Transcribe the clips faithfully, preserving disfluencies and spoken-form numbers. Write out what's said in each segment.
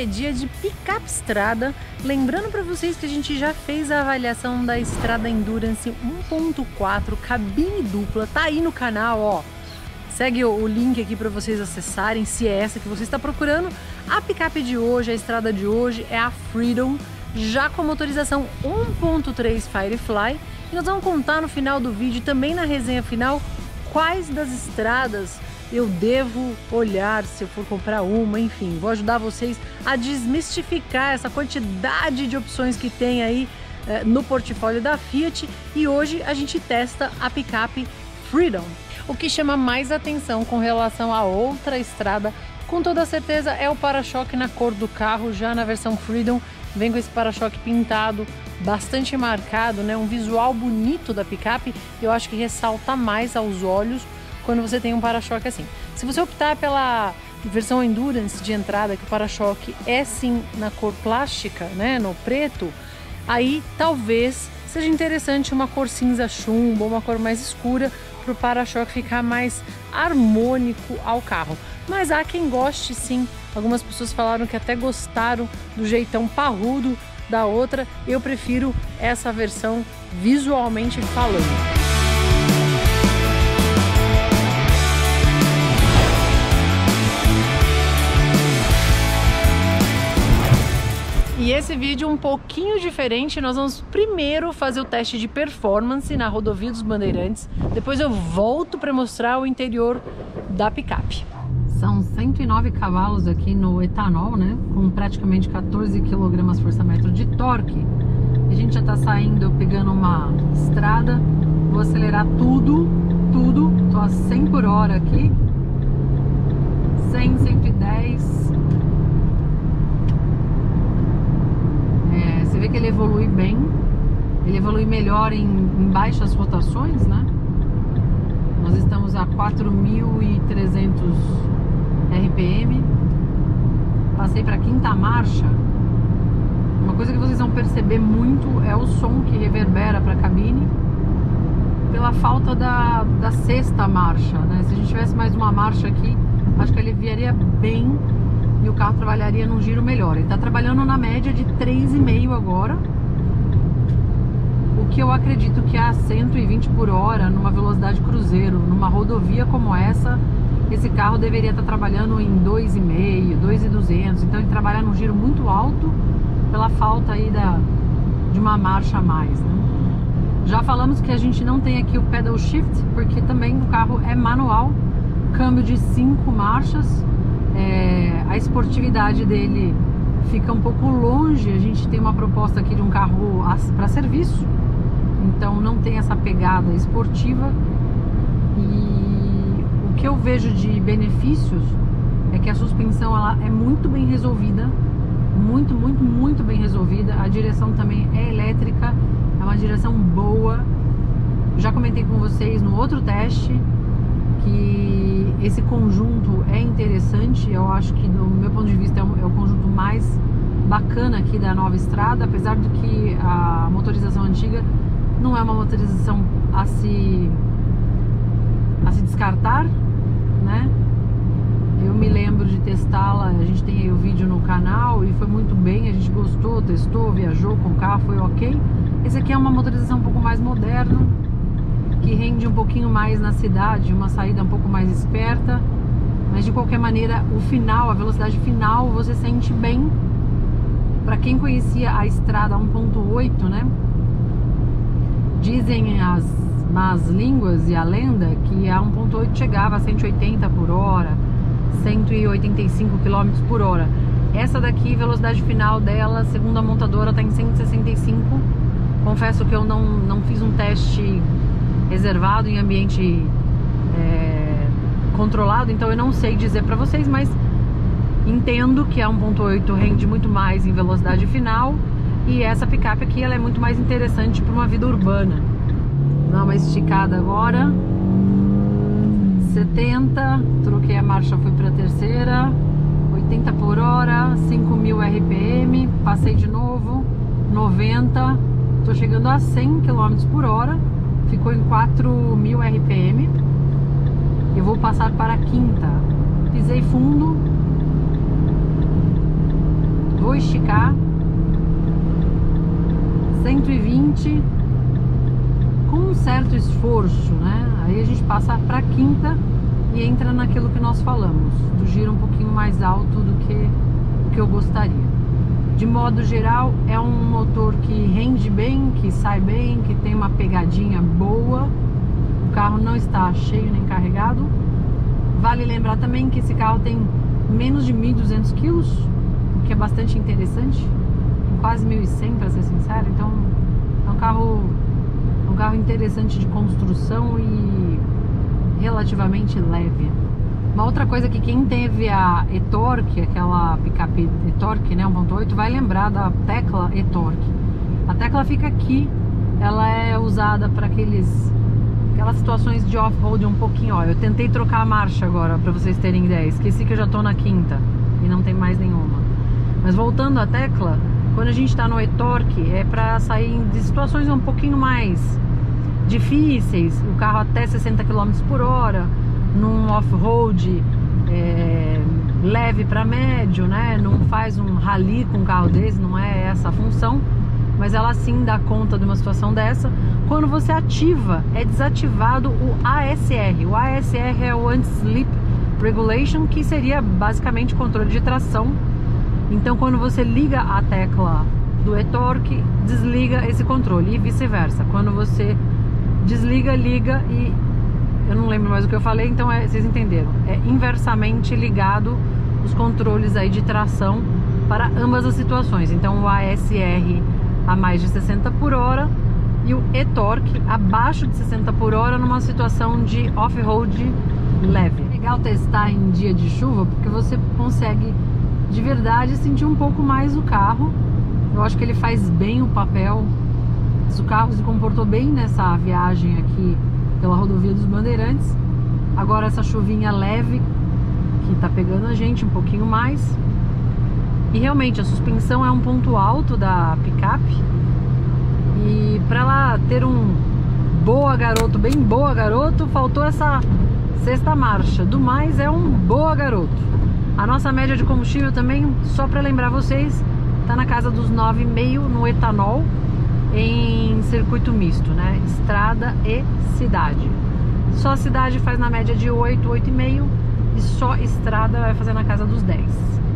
é dia de picape estrada. Lembrando para vocês que a gente já fez a avaliação da Estrada Endurance um ponto quatro, cabine dupla, tá aí no canal, ó. Segue o link aqui para vocês acessarem, se é essa que você está procurando. A picape de hoje, a estrada de hoje é a Freedom, já com motorização um ponto três Firefly. E nós vamos contar no final do vídeo, também na resenha final, quais das estradas eu devo olhar se eu for comprar uma, enfim. Vou ajudar vocês a desmistificar essa quantidade de opções que tem aí eh, no portfólio da Fiat. E hoje a gente testa a picape Freedom. O que chama mais atenção com relação a outra estrada, com toda certeza, é o para-choque na cor do carro. Já na versão Freedom vem com esse para-choque pintado, bastante marcado, né? Um visual bonito da picape. Eu acho que ressalta mais aos olhos quando você tem um para-choque assim. Se você optar pela versão Endurance de entrada, que o para-choque é sim na cor plástica, né, no preto, aí talvez seja interessante uma cor cinza chumbo, uma cor mais escura, para o para-choque ficar mais harmônico ao carro. Mas há quem goste sim. Algumas pessoas falaram que até gostaram do jeitão parrudo da outra. Eu prefiro essa versão visualmente falando. E esse vídeo um pouquinho diferente, nós vamos primeiro fazer o teste de performance na rodovia dos Bandeirantes, depois eu volto para mostrar o interior da picape. São cento e nove cavalos aqui no etanol, né, com praticamente quatorze quilogramas-força-metro de torque. A gente já está saindo, pegando uma estrada, vou acelerar tudo, tudo, tô a cem por hora aqui, cem, cento e dez... Você vê que ele evolui bem, ele evolui melhor em, em baixas rotações, né? Nós estamos a quatro mil e trezentos R P M. Passei para a quinta marcha. Uma coisa que vocês vão perceber muito é o som que reverbera para a cabine pela falta da, da sexta marcha, né? Se a gente tivesse mais uma marcha aqui, acho que aliviaria bem e o carro trabalharia num giro melhor. Ele está trabalhando na média de três vírgula cinco agora, o que eu acredito que a cento e vinte por hora numa velocidade cruzeiro, numa rodovia como essa, esse carro deveria estar trabalhando em dois vírgula cinco, dois mil e duzentos. Então ele trabalha num giro muito alto pela falta aí da, de uma marcha a mais, né? Já falamos que a gente não tem aqui o pedal shift, porque também o carro é manual, câmbio de cinco marchas. É, a esportividade dele fica um pouco longe. A gente tem uma proposta aqui de um carro para serviço, então não tem essa pegada esportiva. E o que eu vejo de benefícios é que a suspensão ela é muito bem resolvida, muito, muito, muito bem resolvida. A direção também é elétrica, é uma direção boa. Já comentei com vocês no outro teste que esse conjunto é interessante. Eu acho que, do meu ponto de vista, é o, é o conjunto mais bacana aqui da nova estrada, apesar de que a motorização antiga não é uma motorização a se, a se descartar, né? Eu me lembro de testá-la, a gente tem aí o vídeo no canal e foi muito bem, a gente gostou, testou, viajou com o carro, foi ok. Esse aqui é uma motorização um pouco mais moderna, que rende um pouquinho mais na cidade, uma saída um pouco mais esperta, mas de qualquer maneira o final, a velocidade final você sente bem. Para quem conhecia a estrada um ponto oito, né, dizem as más línguas e a lenda que a um ponto oito chegava a cento e oitenta por hora, cento e oitenta e cinco quilômetros por hora. Essa daqui, velocidade final dela, segundo a montadora, está em cento e sessenta e cinco. Confesso que eu não, não fiz um teste reservado em ambiente é, controlado, então eu não sei dizer para vocês, mas entendo que a um ponto oito rende muito mais em velocidade final e essa picape aqui ela é muito mais interessante para uma vida urbana. Vou dar uma esticada agora, setenta, troquei a marcha, fui para a terceira, oitenta por hora, cinco mil R P M, passei de novo, noventa, tô chegando a cem quilômetros por hora. Ficou em quatro mil R P M. Eu vou passar para a quinta. Pisei fundo. vou esticar cento e vinte com um certo esforço, né? Aí a gente passa para quinta e entra naquilo que nós falamos, do giro um pouquinho mais alto do que o que eu gostaria. De modo geral, é um motor que rende bem, que sai bem, que tem uma pegadinha boa. O carro não está cheio nem carregado. Vale lembrar também que esse carro tem menos de mil e duzentos quilos, o que é bastante interessante. Tem quase mil e cem, para ser sincero. Então é um carro, um carro interessante de construção e relativamente leve. Uma outra coisa que quem teve a e-Torque, aquela picape e-Torque, né, um ponto oito, vai lembrar da tecla e-Torque. A tecla fica aqui, ela é usada para aqueles aquelas situações de off-road um pouquinho. Ó, eu tentei trocar a marcha agora, para vocês terem ideia. Esqueci que eu já tô na quinta e não tem mais nenhuma. Mas voltando à tecla, quando a gente está no e-Torque, é para sair de situações um pouquinho mais difíceis, o carro até sessenta quilômetros por hora, num off-road é, leve para médio, né? Não faz um rally com um carro desse, não é essa a função, mas ela sim dá conta de uma situação dessa. Quando você ativa, é desativado o A S R. O A S R é o Anti-Slip Regulation, que seria basicamente controle de tração. Então quando você liga a tecla do e-Torque, desliga esse controle, e vice-versa. Quando você desliga, liga, e eu não lembro mais o que eu falei, então é, vocês entenderam. É inversamente ligado os controles aí de tração para ambas as situações. Então o A S R a mais de sessenta por hora e o e-Torque abaixo de sessenta por hora numa situação de off-road leve. É legal testar em dia de chuva porque você consegue de verdade sentir um pouco mais o carro. Eu acho que ele faz bem o papel. O carro se comportou bem nessa viagem aqui pela rodovia dos Bandeirantes. Agora essa chuvinha leve que tá pegando a gente um pouquinho mais. E realmente a suspensão é um ponto alto da picape. E para ela ter um boa garoto, bem boa garoto, faltou essa sexta marcha. Do mais é um boa garoto. A nossa média de combustível também, só para lembrar vocês, tá na casa dos nove vírgula cinco no etanol em circuito misto, né? Estrada e cidade. Só a cidade faz na média de oito, oito vírgula cinco e só estrada vai fazer na casa dos dez.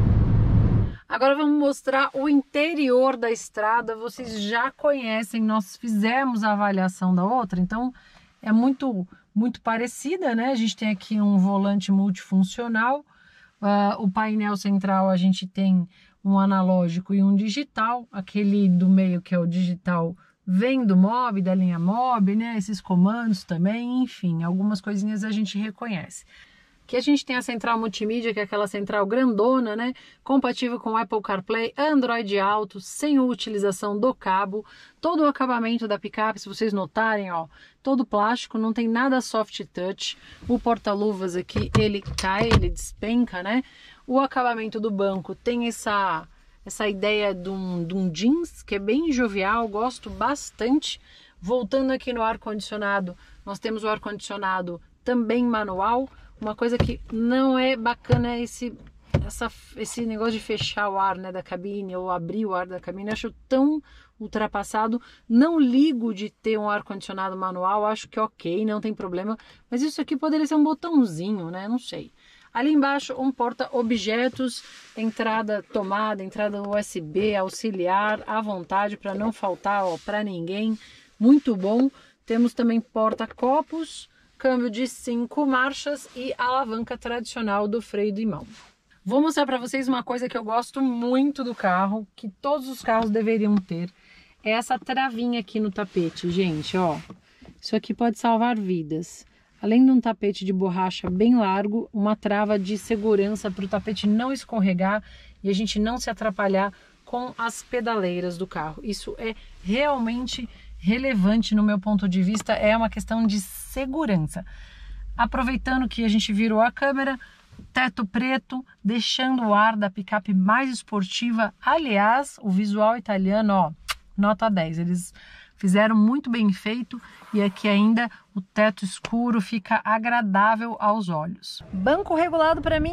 Agora vamos mostrar o interior da estrada. Vocês já conhecem, nós fizemos a avaliação da outra, então é muito, muito parecida, né? A gente tem aqui um volante multifuncional, uh, o painel central a gente tem um analógico e um digital. Aquele do meio, que é o digital, vem do Mob, da linha Mob, né? Esses comandos também, enfim, algumas coisinhas a gente reconhece. Aqui a gente tem a central multimídia, que é aquela central grandona, né? Compatível com Apple CarPlay, Android Auto, sem utilização do cabo. Todo o acabamento da picape, se vocês notarem, ó, todo plástico, não tem nada soft touch. O porta-luvas aqui, ele cai, ele despenca, né? O acabamento do banco tem essa, essa ideia de um, de um jeans, que é bem jovial, gosto bastante. Voltando aqui no ar-condicionado, nós temos o ar-condicionado também manual. Uma coisa que não é bacana é esse, essa, esse negócio de fechar o ar, né, da cabine ou abrir o ar da cabine. Eu acho tão ultrapassado. Não ligo de ter um ar-condicionado manual, acho que ok, não tem problema. Mas isso aqui poderia ser um botãozinho, né? Não sei. Ali embaixo um porta-objetos, entrada tomada, entrada U S B, auxiliar, à vontade para não faltar para ninguém. Muito bom. Temos também porta-copos, câmbio de cinco marchas e alavanca tradicional do freio de mão. Vou mostrar para vocês uma coisa que eu gosto muito do carro, que todos os carros deveriam ter. É essa travinha aqui no tapete, gente, ó. Isso aqui pode salvar vidas. Além de um tapete de borracha bem largo, uma trava de segurança para o tapete não escorregar e a gente não se atrapalhar com as pedaleiras do carro. Isso é realmente relevante no meu ponto de vista, é uma questão de segurança. Aproveitando que a gente virou a câmera, teto preto, deixando o ar da picape mais esportiva. Aliás, o visual italiano, ó, nota dez. Eles fizeram muito bem feito e aqui ainda o teto escuro fica agradável aos olhos. Banco regulado para mim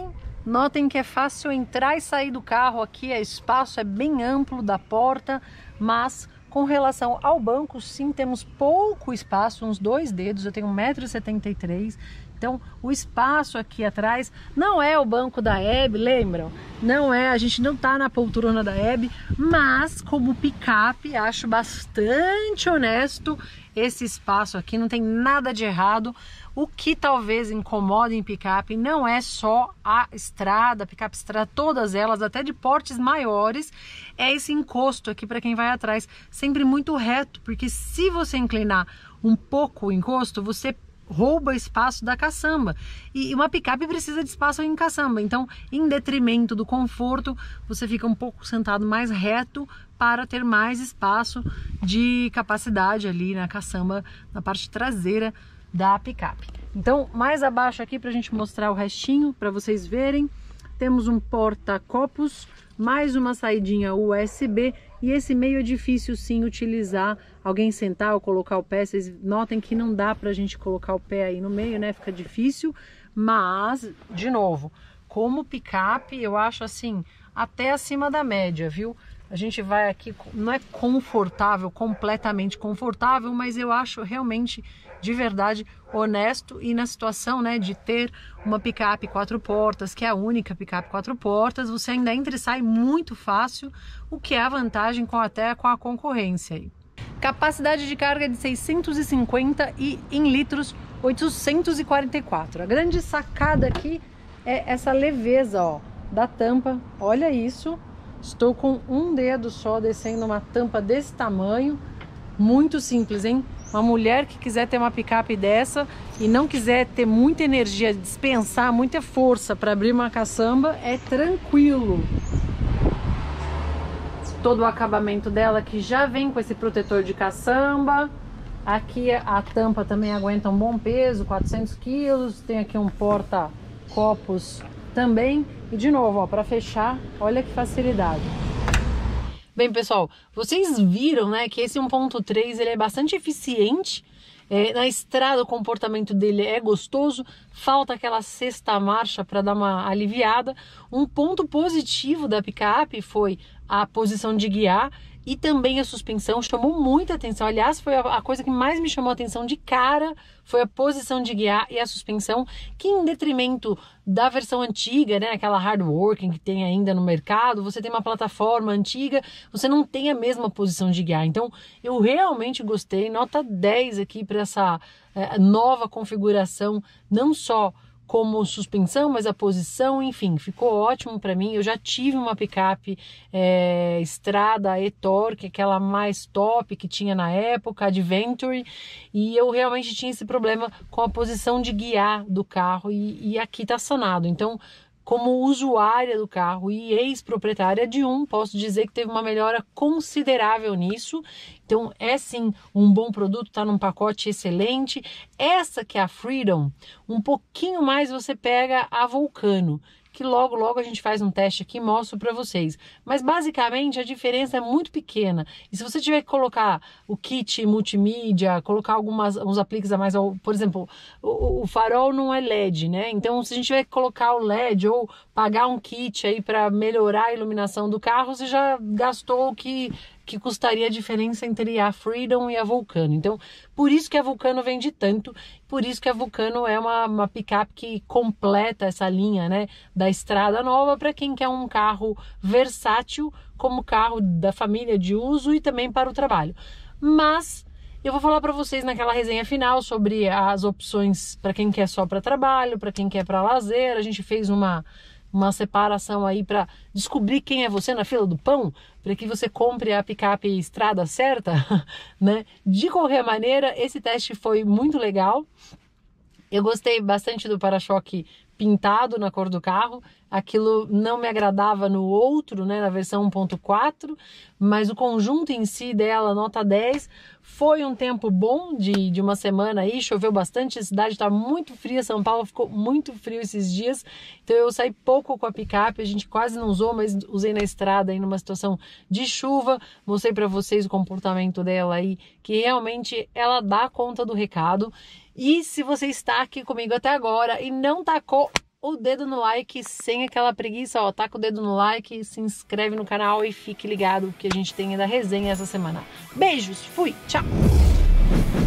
Notem que é fácil entrar e sair do carro aqui, o espaço é bem amplo da porta, mas com relação ao banco, sim, temos pouco espaço, uns dois dedos, eu tenho um metro e setenta e três, então o espaço aqui atrás não é o banco da Hebe, lembram? Não é, a gente não tá na poltrona da Hebe, mas como picape, acho bastante honesto esse espaço aqui, não tem nada de errado. O que talvez incomoda em picape não é só a estrada, a picape estrada, todas elas, até de portes maiores, é esse encosto aqui para quem vai atrás, sempre muito reto, porque se você inclinar um pouco o encosto, você rouba espaço da caçamba, e uma picape precisa de espaço em caçamba, então em detrimento do conforto, você fica um pouco sentado mais reto para ter mais espaço de capacidade ali na caçamba, na parte traseira da picape. Então, mais abaixo aqui para a gente mostrar o restinho, para vocês verem, temos um porta-copos, mais uma saidinha U S B, e esse meio é difícil sim utilizar, alguém sentar ou colocar o pé, vocês notem que não dá pra gente colocar o pé aí no meio, né, fica difícil, mas, de novo, como picape, eu acho assim, até acima da média, viu? A gente vai aqui, não é confortável, completamente confortável, mas eu acho realmente, de verdade, honesto, e na situação, né, de ter uma picape quatro portas, que é a única picape quatro portas, você ainda entra e sai muito fácil, o que é a vantagem com, até com a concorrência aí. Capacidade de carga de seiscentos e cinquenta e em litros oitocentos e quarenta e quatro. A grande sacada aqui é essa leveza, ó, da tampa. Olha isso. Estou com um dedo só descendo uma tampa desse tamanho. Muito simples, hein? Uma mulher que quiser ter uma picape dessa e não quiser ter muita energia, dispensar muita força para abrir uma caçamba, é tranquilo. Todo o acabamento dela que já vem com esse protetor de caçamba. Aqui a tampa também aguenta um bom peso, quatrocentos quilos. Tem aqui um porta-copos também. E de novo, ó, para fechar, olha que facilidade. Bem, pessoal, vocês viram, né, que esse um ponto três ele é bastante eficiente. É, na estrada o comportamento dele é gostoso, falta aquela sexta marcha para dar uma aliviada. Um ponto positivo da picape foi a posição de guiar e também a suspensão, chamou muita atenção. Aliás, foi a coisa que mais me chamou a atenção de cara, foi a posição de guiar e a suspensão, que em detrimento da versão antiga, né, aquela hardworking que tem ainda no mercado, você tem uma plataforma antiga, você não tem a mesma posição de guiar. Então, eu realmente gostei, nota dez aqui para essa é, nova configuração, não só como suspensão, mas a posição, enfim, ficou ótimo para mim. Eu já tive uma picape é, estrada e-torque, aquela mais top que tinha na época, Adventure, e eu realmente tinha esse problema com a posição de guiar do carro, e, e aqui tá sanado. Então, como usuária do carro e ex-proprietária de um, posso dizer que teve uma melhora considerável nisso. Então é sim um bom produto, tá num pacote excelente. Essa que é a Freedom, um pouquinho mais você pega a Vulcano, que logo logo a gente faz um teste aqui e mostro para vocês. Mas basicamente a diferença é muito pequena. E se você tiver que colocar o kit multimídia, colocar algumas uns apliques a mais, por exemplo, o, o farol não é L E D, né? Então se a gente tiver que colocar o L E D ou pagar um kit aí para melhorar a iluminação do carro, você já gastou o que que custaria a diferença entre a Freedom e a Vulcano. Então, por isso que a Vulcano vende tanto, por isso que a Vulcano é uma, uma picape que completa essa linha, né, da estrada nova para quem quer um carro versátil como carro da família de uso e também para o trabalho. Mas eu vou falar para vocês naquela resenha final sobre as opções para quem quer só para trabalho, para quem quer para lazer. A gente fez uma uma separação aí para descobrir quem é você na fila do pão, para que você compre a picape estrada certa, né? De qualquer maneira, esse teste foi muito legal. Eu gostei bastante do para-choque pintado na cor do carro. Aquilo não me agradava no outro, né, na versão um ponto quatro, mas o conjunto em si dela, nota dez. Foi um tempo bom de, de uma semana aí, choveu bastante, a cidade está muito fria, São Paulo ficou muito frio esses dias, então eu saí pouco com a picape, a gente quase não usou, mas usei na estrada aí numa situação de chuva. Mostrei para vocês o comportamento dela aí, que realmente ela dá conta do recado. E se você está aqui comigo até agora e não tacou o dedo no like sem aquela preguiça, ó, taca o dedo no like, se inscreve no canal e fique ligado que a gente tem ainda resenha essa semana. Beijos, fui, tchau!